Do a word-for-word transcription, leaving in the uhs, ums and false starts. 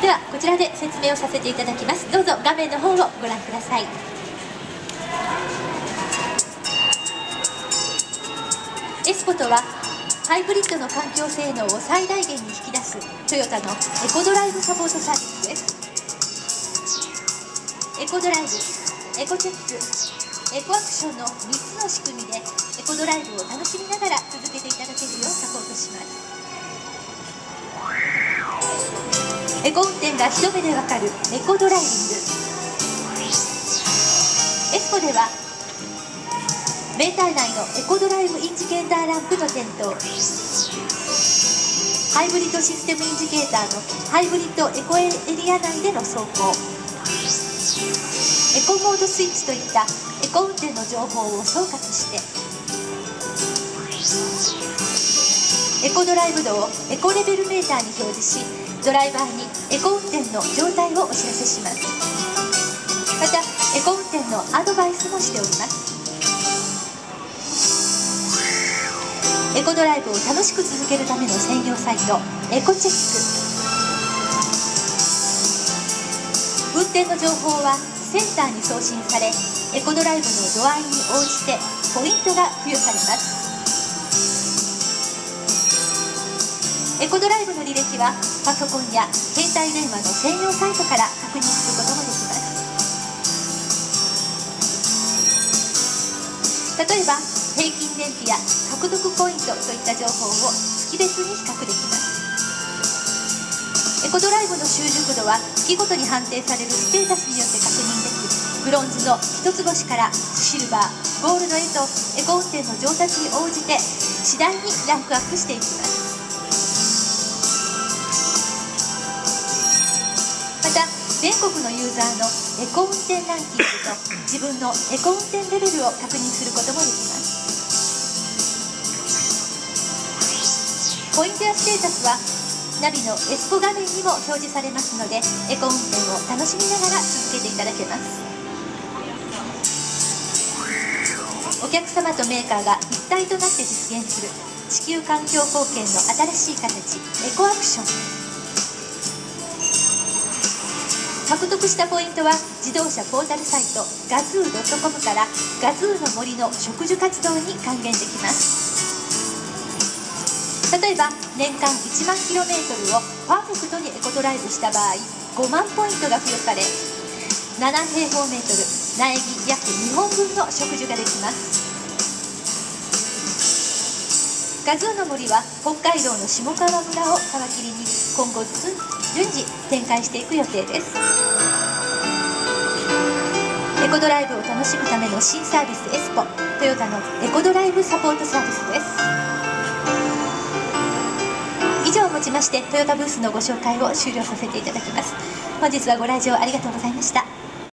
ではこちらで説明をさせていただきます。どうぞ画面の方をご覧ください。エスポとはハイブリッドの環境性能を最大限に引き出すトヨタのエコドライブサポートサービスです。エコドライブ、エコチェック、エコアクションのみっつの仕組みでエコドライブを楽しみながら続けていただけるようサポートします。エコ運転が一目でわかるエコドライビング。エスポではメーター内のエコドライブインジケーターランプの点灯、ハイブリッドシステムインジケーターのハイブリッドエコエリア内での走行、エコモードスイッチといったエコ運転の情報を総括してエコドライブ度をエコレベルメーターに表示し、ドライバーにエコ運転の状態をお知らせします。またエコ運転のアドバイスもしております。エコドライブを楽しく続けるための専用サイト、エコチェック。運転の情報はセンターに送信され、エコドライブの度合いに応じてポイントが付与されます。エコドライブの履歴はパソコンや携帯電話の専用サイトから確認することもできます。例えば平均燃費や獲得ポイントといった情報を月別に比較できます。エコドライブの習熟度は月ごとに判定されるステータスによって確認でき、ブロンズの一つ星からシルバー、ゴールドへとエコ運転の上達に応じて次第にランクアップしていきます。また全国のユーザーのエコ運転ランキングと自分のエコ運転レベルを確認することもできます。ポイントやステータスはナビのエスポ画面にも表示されますので、エコ運転を楽しみながら続けていただけます。お客様とメーカーが一体となって実現する地球環境貢献の新しい形、エコアクション。獲得したポイントは自動車ポータルサイトガズー ドットコム からガズーの森の植樹活動に還元できます。例えば年間いちまんキロメートルをパーフェクトにエコドライブした場合、ごまんポイントが付与され、ななへいほうメートル、苗木約にほんぶんの植樹ができます。ガズーの森は北海道の下川村を皮切りに今後順次展開していく予定です。エコドライブを楽しむための新サービスエスポ、トヨタのエコドライブサポートサービスです。以上をもちましてトヨタブースのご紹介を終了させていただきます。本日はご来場ありがとうございました。